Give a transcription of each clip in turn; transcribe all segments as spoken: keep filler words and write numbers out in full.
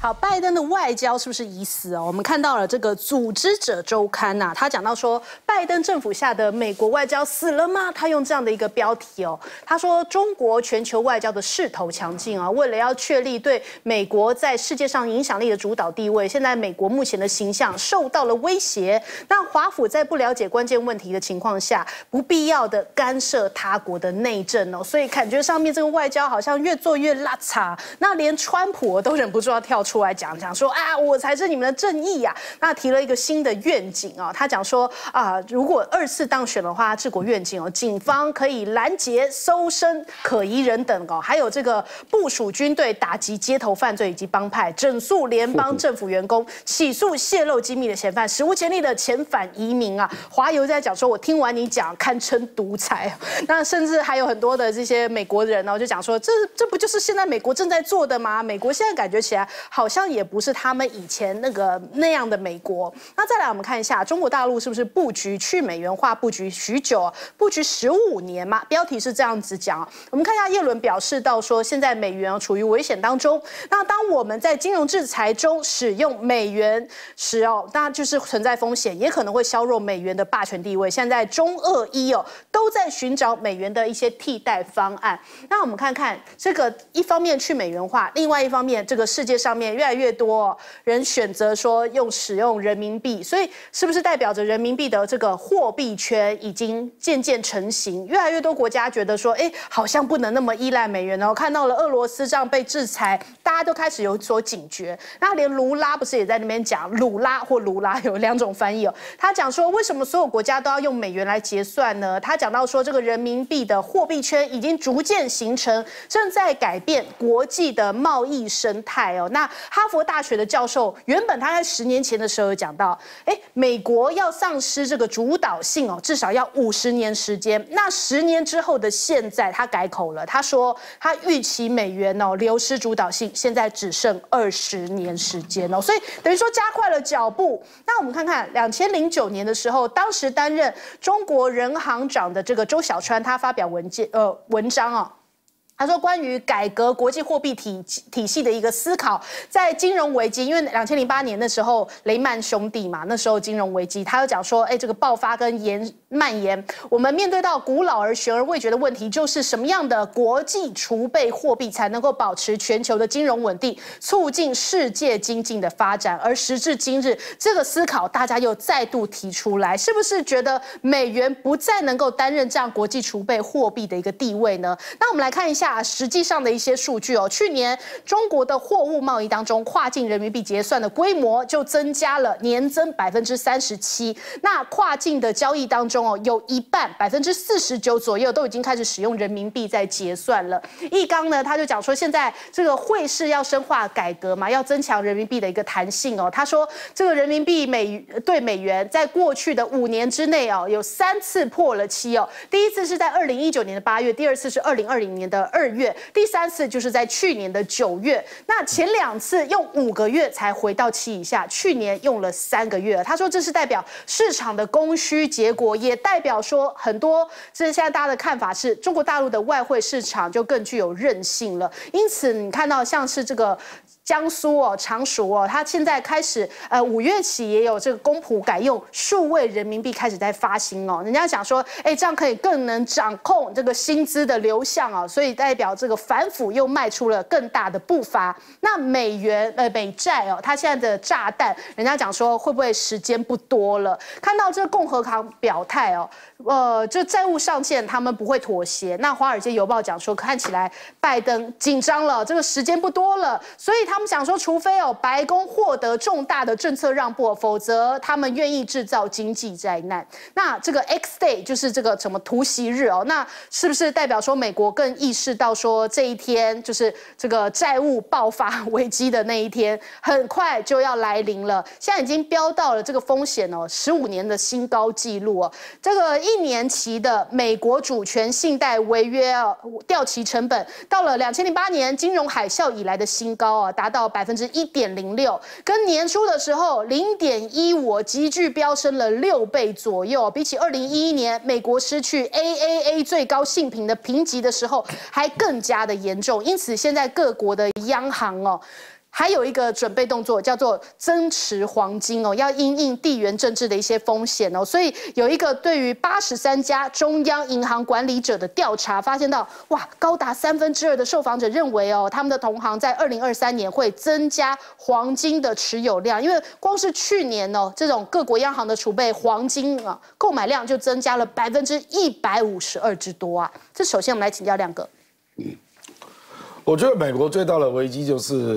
好，拜登的外交是不是已死哦？我们看到了这个《组织者周刊》呐，他讲到说，拜登政府下的美国外交死了吗？他用这样的一个标题哦，他说中国全球外交的势头强劲啊，为了要确立对美国在世界上影响力的主导地位，现在美国目前的形象受到了威胁。那华府在不了解关键问题的情况下，不必要的干涉他国的内政哦，所以感觉上面这个外交好像越做越拉差。那连川普都忍不住要跳出。出来讲讲说啊，我才是你们的正义呀、啊！那提了一个新的愿景啊，他讲说啊，如果二次当选的话，治国愿景哦，警方可以拦截、搜身可疑人等哦，还有这个部署军队打击街头犯罪以及帮派，整肃联邦政府员工，起诉泄露机密的嫌犯，史无前例的遣返移民啊！华邮在讲说，我听完你讲，堪称独裁。那甚至还有很多的这些美国人呢，就讲说，这这不就是现在美国正在做的吗？美国现在感觉起来好。好像也不是他们以前那个那样的美国。那再来，我们看一下中国大陆是不是布局去美元化布局许久，布局十五年嘛？标题是这样子讲。我们看一下，耶伦表示到说，现在美元处于危险当中。那当我们在金融制裁中使用美元时哦，那就是存在风险，也可能会削弱美元的霸权地位。现在中俄伊哦都在寻找美元的一些替代方案。那我们看看这个，一方面去美元化，另外一方面这个世界上面。越来越多人选择说用使用人民币，所以是不是代表着人民币的这个货币圈已经渐渐成型？越来越多国家觉得说，哎，好像不能那么依赖美元哦。看到了俄罗斯这样被制裁，大家都开始有所警觉。那连卢拉不是也在那边讲，鲁拉或卢拉有两种翻译哦。他讲说，为什么所有国家都要用美元来结算呢？他讲到说，这个人民币的货币圈已经逐渐形成，正在改变国际的贸易生态哦。那哈佛大学的教授原本他在十年前的时候有讲到，哎，美国要丧失这个主导性哦，至少要五十年时间。那十年之后的现在，他改口了，他说他预期美元哦流失主导性，现在只剩二十年时间哦，所以等于说加快了脚步。那我们看看两千零九年的时候，当时担任中国人行长的这个周小川，他发表文件呃文章啊、哦。他说，关于改革国际货币体体系的一个思考，在金融危机，因为两千零八年的时候雷曼兄弟嘛，那时候金融危机，他就讲说，哎，这个爆发跟延蔓延，我们面对到古老而悬而未决的问题，就是什么样的国际储备货币才能够保持全球的金融稳定，促进世界经济的发展？而时至今日，这个思考大家又再度提出来，是不是觉得美元不再能够担任这样国际储备货币的一个地位呢？那我们来看一下。实际上的一些数据哦，去年中国的货物贸易当中，跨境人民币结算的规模就增加了年增百分之三十七。那跨境的交易当中哦，有一半百分之四十九左右都已经开始使用人民币在结算了。易纲呢，他就讲说，现在这个汇市要深化改革嘛，要增强人民币的一个弹性哦。他说，这个人民币美对美元在过去的五年之内哦，有三次破了七哦。第一次是在二零一九年的八月，第二次是二零二零年的二月，第三次就是在去年的九月。那前两次用五个月才回到七以下，去年用了三个月。他说这是代表市场的供需结果，也代表说很多，这是现在大家的看法是，中国大陆的外汇市场就更具有韧性了。因此你看到像是这个江苏哦、常熟哦，它现在开始呃五月起也有这个公仆改用数位人民币开始在发行哦。人家讲说，哎，这样可以更能掌控这个薪资的流向哦，所以代表这个反腐又迈出了更大的步伐。那美元呃美债哦，它现在的炸弹，人家讲说会不会时间不多了？看到这个共和党表态哦，呃，这债务上限他们不会妥协。那华尔街邮报讲说，看起来拜登紧张了，这个时间不多了，所以他们想说，除非哦白宫获得重大的政策让步，否则他们愿意制造经济灾难。那这个 X Day 就是这个什么突袭日哦，那是不是代表说美国更意识到说这一天就是这个债务爆发危机的那一天，很快就要来临了？现在已经飙到了这个风险哦十五年的新高纪录哦。这个一年期的美国主权信贷违约哦掉期成本，到了两千零八年金融海啸以来的新高啊，达到百分之一点零六，跟年初的时候零点一五急剧飙升了六倍左右。比起二零一一年美国失去 A A A 最高信评的评级的时候，还更加的严重。因此，现在各国的央行哦。 还有一个准备动作叫做增持黄金哦，要因应地缘政治的一些风险哦，所以有一个对于八十三家中央银行管理者的调查，发现到哇，高达三分之二的受访者认为哦，他们的同行在二零二三年会增加黄金的持有量，因为光是去年哦，这种各国央行的储备黄金啊购买量就增加了百分之一百五十二之多啊。这首先我们来请教亮哥。 嗯，我觉得美国最大的危机就是。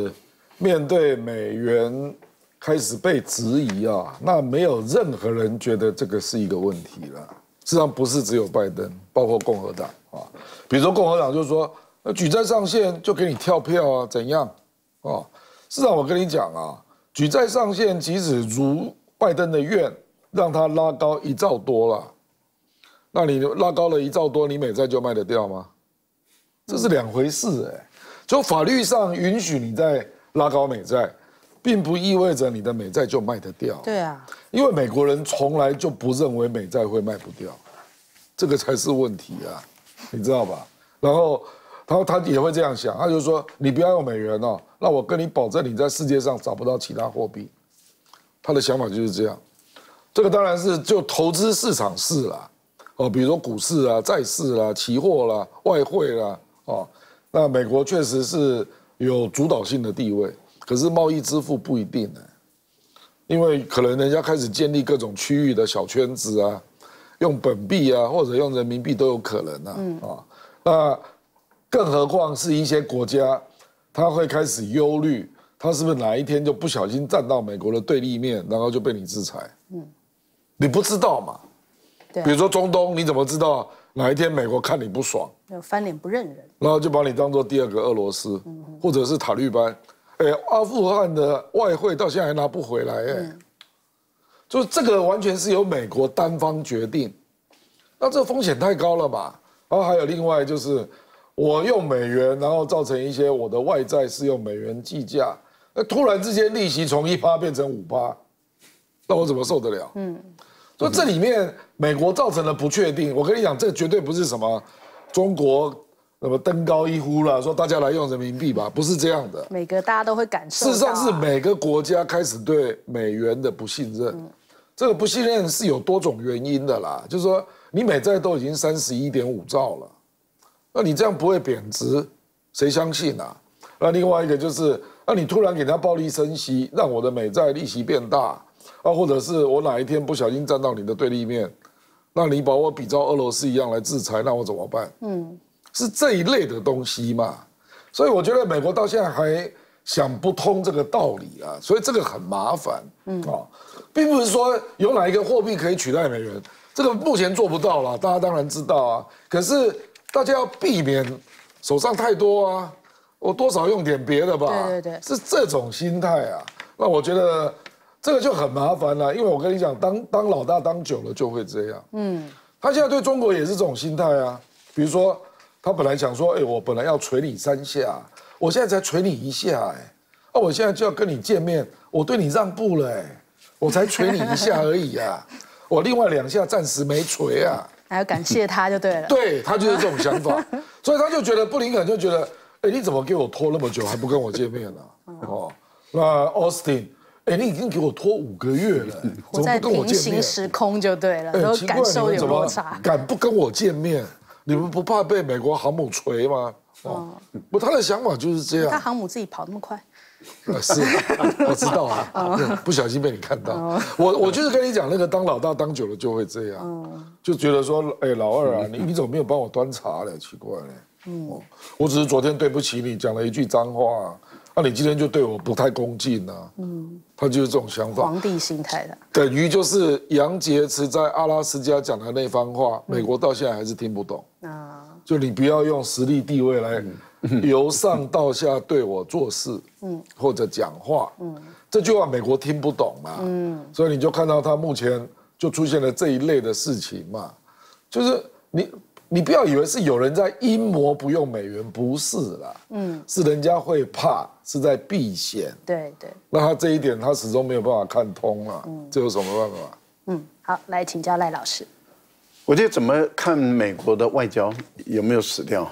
面对美元开始被质疑啊，那没有任何人觉得这个是一个问题了。事实上不是只有拜登，包括共和党啊。比如说共和党就说，那举债上限就给你跳票啊，怎样？啊，事实上我跟你讲啊，举债上限即使如拜登的愿，让他拉高一兆多了，那你拉高了一兆多，你美债就卖得掉吗？这是两回事哎、欸。就法律上允许你在拉高美债，并不意味着你的美债就卖得掉。 对啊， 因为美国人从来就不认为美债会卖不掉，这个才是问题啊，你知道吧？然后他他也会这样想，他就说你不要用美元哦，那我跟你保证你在世界上找不到其他货币。他的想法就是这样。这个当然是就投资市场是啦，哦，比如说股市啊、债市啦、期货啦、外汇啦，哦，那美国确实是。有主导性的地位，可是贸易支付不一定呢，因为可能人家开始建立各种区域的小圈子啊，用本币啊或者用人民币都有可能啊，嗯、啊，那更何况是一些国家，他会开始忧虑，他是不是哪一天就不小心站到美国的对立面，然后就被你制裁？嗯，你不知道嘛？对、啊，比如说中东，你怎么知道哪一天美国看你不爽？ 翻脸不认人， 然后就把你当做第二个俄罗斯，或者是塔利班。哎，阿富汗的外汇到现在还拿不回来，哎、嗯，就是这个完全是由美国单方决定，那这风险太高了吧？然后还有另外就是，我用美元，然后造成一些我的外债是用美元计价，那突然之间利息从一趴变成五趴，那我怎么受得了？嗯，所以这里面美国造成的不确定，我跟你讲，这绝对不是什么。中国那么登高一呼啦，说大家来用人民币吧，不是这样的。 每个大家都会感受到。 事实上是每个国家开始对美元的不信任，嗯、这个不信任是有多种原因的啦。就是说，你美债都已经三十一点五兆了，那你这样不会贬值，谁相信啊？那另外一个就是，那你突然给他暴力升息，让我的美债利息变大，啊，或者是我哪一天不小心站到你的对立面。那你把我比照俄罗斯一样来制裁，那我怎么办？嗯，是这一类的东西嘛。所以我觉得美国到现在还想不通这个道理啊，所以这个很麻烦。嗯啊，并不是说有哪一个货币可以取代美元，这个目前做不到啦，大家当然知道啊。可是大家要避免手上太多啊，我多少用点别的吧。 对对对， 是这种心态啊。那我觉得。这个就很麻烦了，因为我跟你讲，当当老大当久了就会这样。嗯，他现在对中国也是这种心态啊。比如说，他本来想说，哎，我本来要捶你三下，我现在才捶你一下，哎，啊，我现在就要跟你见面，我对你让步了，哎，我才捶你一下而已啊，我另外两下暂时没捶啊。 还要感谢他就对了。 对他就是这种想法，所以他就觉得布林肯就觉得，哎，你怎么给我拖那么久还不跟我见面呢？哦，那 Austin。哎，你已经给我拖五个月了， 活在平行时空就对了，都感受有落差。 敢不跟我见面？你们不怕被美国航母锤吗？哦，不，他的想法就是这样。 他航母自己跑那么快？ 是，我知道啊，不小心被你看到。我我就是跟你讲，那个当老大当久了就会这样，就觉得说，哎，老二啊，你你怎么没有帮我端茶了？奇怪嘞。嗯，我只是昨天对不起你，讲了一句脏话。那、啊、你今天就对我不太恭敬啊？嗯，他就是这种想法， 皇帝心态的， 等于就是杨洁篪在阿拉斯加讲的那番话，美国到现在还是听不懂啊。就你不要用实力地位来由上到下对我做事，嗯，或者讲话，嗯，这句话美国听不懂嘛，嗯，所以你就看到他目前就出现了这一类的事情嘛，就是你。你不要以为是有人在阴谋不用美元，不是啦，嗯，是人家会怕，是在避险。 对对。 那他这一点他始终没有办法看通了，嗯，这有什么办法？ 嗯，好，来请教赖老师。 我觉得怎么看美国的外交有没有死掉哈？其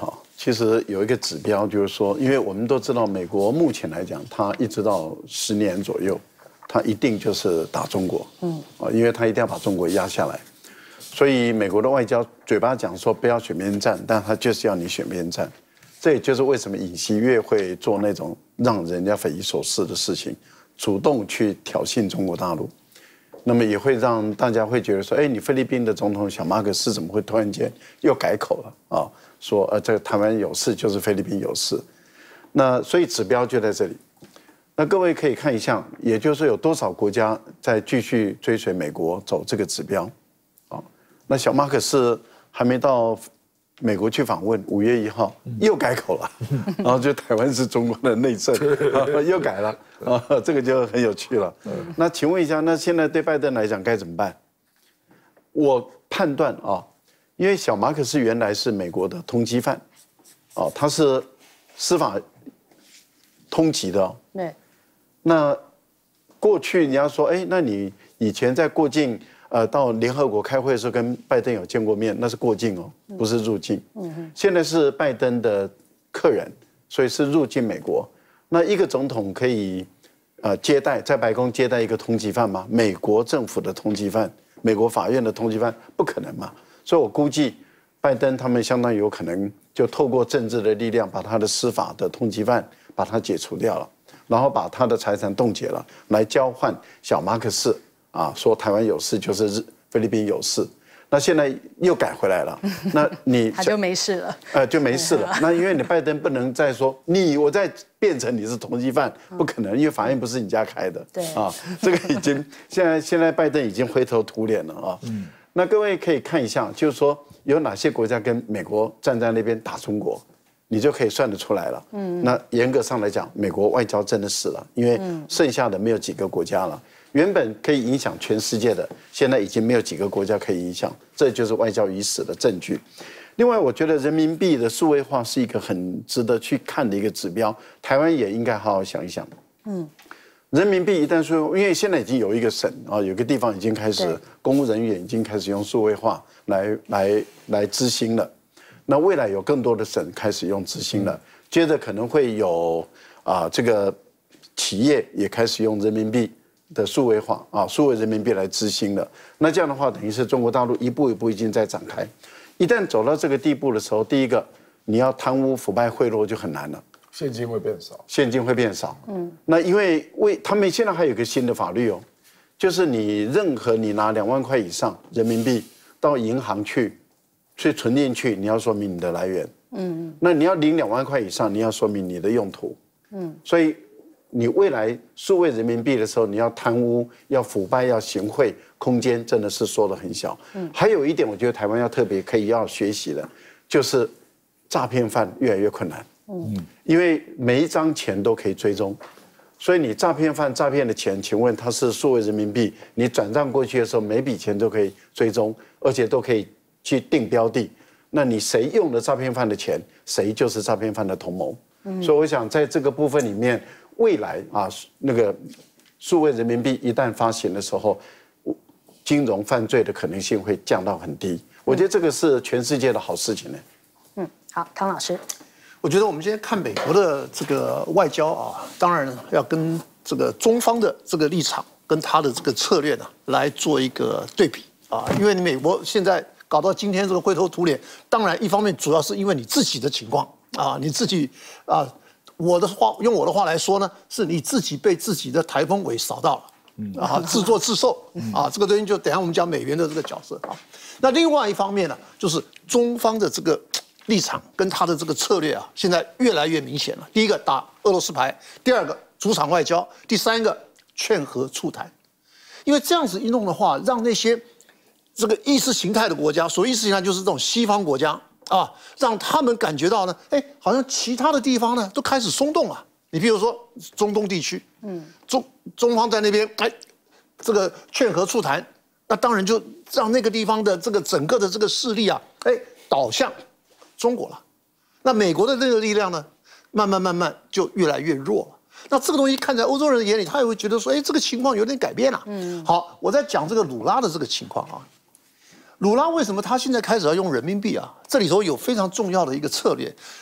其实有一个指标，就是说，因为我们都知道，美国目前来讲，它一直到十年左右，它一定就是打中国，嗯，啊，因为它一定要把中国压下来，所以美国的外交嘴巴讲说不要选边站，但他就是要你选边站，这也就是为什么尹锡悦会做那种让人家匪夷所思的事情，主动去挑衅中国大陆。那么也会让大家会觉得说，哎，你菲律宾的总统小马可斯怎么会突然间又改口了啊？说呃，这个台湾有事就是菲律宾有事，那所以指标就在这里。那各位可以看一下，也就是有多少国家在继续追随美国走这个指标啊？那小马可斯还没到美国去访问，五月一号又改口了，然后就台湾是中国的内政，又改了啊，这个就很有趣了。那请问一下，那现在对拜登来讲该怎么办？我判断啊，因为小马可斯原来是美国的通缉犯，哦，他是司法通缉的哦。 对。 那过去你要说，哎，那你以前在过境。呃，到联合国开会的时候跟拜登有见过面，那是过境哦，不是入境。嗯，现在是拜登的客人，所以是入境美国。那一个总统可以呃接待在白宫接待一个通缉犯吗？美国政府的通缉犯，美国法院的通缉犯，不可能嘛。所以我估计拜登他们相当有可能就透过政治的力量，把他的司法的通缉犯把他解除掉了，然后把他的财产冻结了，来交换小马可斯。啊，说台湾有事就是日菲律宾有事，那现在又改回来了，那你他就没事了， 呃，就没事了。那因为你拜登不能再说你，我再变成你是通缉犯，不可能，因为法院不是你家开的， 对啊，这个已经现在现在拜登已经灰头土脸了啊。嗯，那各位可以看一下，就是说有哪些国家跟美国站在那边打中国，你就可以算得出来了。嗯，那严格上来讲，美国外交真的死了，因为剩下的没有几个国家了。原本可以影响全世界的，现在已经没有几个国家可以影响，这就是外交已死的证据。另外，我觉得人民币的数位化是一个很值得去看的一个指标，台湾也应该好好想一想。嗯，人民币一旦数，因为现在已经有一个省啊，有个地方已经开始，公务人员已经开始用数位化来来来支薪了。那未来有更多的省开始用支薪了，接着可能会有啊这个企业也开始用人民币的数位化啊，数位人民币来支薪了。那这样的话，等于是中国大陆一步一步已经在展开。一旦走到这个地步的时候，第一个，你要贪污腐败贿赂就很难了， 现金会变少， 现金会变少。嗯，那因为为他们现在还有一个新的法律哦，就是你任何你拿两万块以上人民币到银行去，去存进去，你要说明你的来源。嗯，那你要领两万块以上，你要说明你的用途。嗯，所以。你未来数位人民币的时候，你要贪污、要腐败、要行贿，空间真的是缩得很小。嗯，还有一点，我觉得台湾要特别可以要学习的，就是诈骗犯越来越困难。嗯，因为每一张钱都可以追踪，所以你诈骗犯诈骗的钱，请问他是数位人民币，你转账过去的时候，每笔钱都可以追踪，而且都可以去定标的。那你谁用了诈骗犯的钱，谁就是诈骗犯的同谋。嗯，所以我想在这个部分里面。未来啊，那个数位人民币一旦发行的时候，金融犯罪的可能性会降到很低。我觉得这个是全世界的好事情呢。 嗯，好，汤老师， 我觉得我们今天看美国的这个外交啊，当然要跟这个中方的这个立场跟他的这个策略呢来做一个对比啊，因为你美国现在搞到今天这个灰头土脸，当然一方面主要是因为你自己的情况啊，你自己啊。我的话，用我的话来说呢，是你自己被自己的台风尾扫到了，嗯、啊，自作自受、嗯、啊，这个东西就等一下我们讲美元的这个角色啊。那另外一方面呢，就是中方的这个立场跟他的这个策略啊，现在越来越明显了。第一个打俄罗斯牌，第二个主场外交，第三个劝和促谈。因为这样子一弄的话，让那些这个意识形态的国家，所谓意识形态就是这种西方国家。啊，让他们感觉到呢，哎，好像其他的地方呢都开始松动了。你比如说中东地区，嗯，中中方在那边，哎，这个劝和促谈，那当然就让那个地方的这个整个的这个势力啊，哎，导向中国了。那美国的这个力量呢，慢慢慢慢就越来越弱了。那这个东西看在欧洲人的眼里，他也会觉得说，哎，这个情况有点改变了。嗯，好，我在讲这个鲁拉的这个情况啊。鲁拉为什么他现在开始要用人民币啊？这里头有非常重要的一个策略，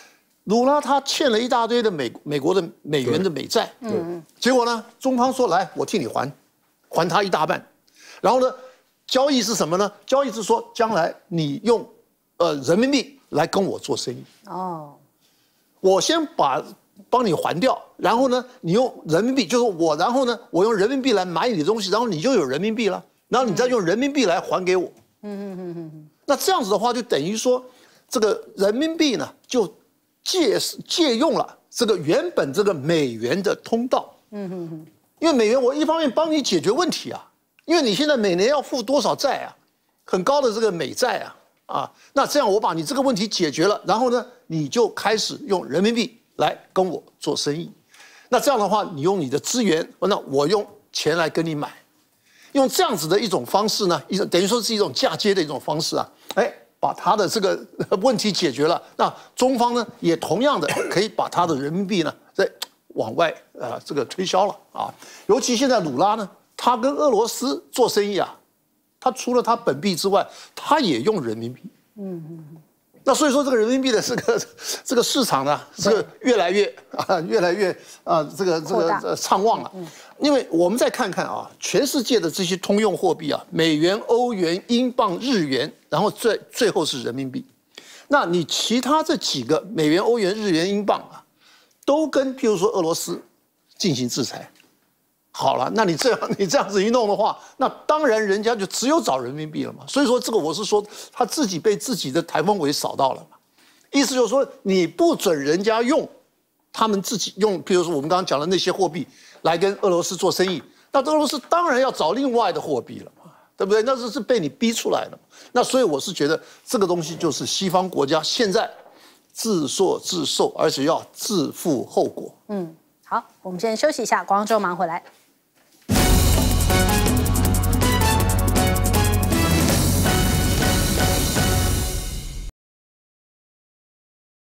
鲁拉他欠了一大堆的美美国的美元的美债，嗯，结果呢，中方说来，我替你还，还他一大半，然后呢，交易是什么呢？交易是说将来你用呃人民币来跟我做生意，哦，我先把帮你还掉，然后呢，你用人民币，就是我，然后呢，我用人民币来买你的东西，然后你就有人民币了，然后你再用人民币来还给我，嗯嗯嗯嗯，那这样子的话，就等于说这个人民币呢就。借借用了这个原本这个美元的通道，嗯哼哼，因为美元我一方面帮你解决问题啊，因为你现在每年要付多少债啊，很高的这个美债啊，啊，那这样我把你这个问题解决了，然后呢，你就开始用人民币来跟我做生意，那这样的话，你用你的资源，那我用钱来跟你买，用这样子的一种方式呢，一种等于说是一种嫁接的一种方式啊，哎。把他的这个问题解决了，那中方呢也同样的可以把他的人民币呢再往外呃这个推销了啊。尤其现在鲁拉呢，他跟俄罗斯做生意啊，他除了他本币之外，他也用人民币。嗯嗯。那所以说这个人民币的这个这个市场呢是越来越啊越来越啊这个这个畅旺了。因为我们再看看啊，全世界的这些通用货币啊，美元、欧元、英镑、日元，然后最最后是人民币。那你其他这几个美元、欧元、日元、英镑啊，都跟譬如说俄罗斯进行制裁。好了，那你这样你这样子一弄的话，那当然人家就只有找人民币了嘛。所以说这个我是说他自己被自己的台风尾扫到了嘛。意思就是说你不准人家用他们自己用，譬如说我们刚刚讲的那些货币。来跟俄罗斯做生意，那俄罗斯当然要找另外的货币了嘛，对不对？那是是被你逼出来的嘛。那所以我是觉得这个东西就是西方国家现在自作自受，而且要自负后果。 嗯，好，我们先休息一下，广告之后马上回来。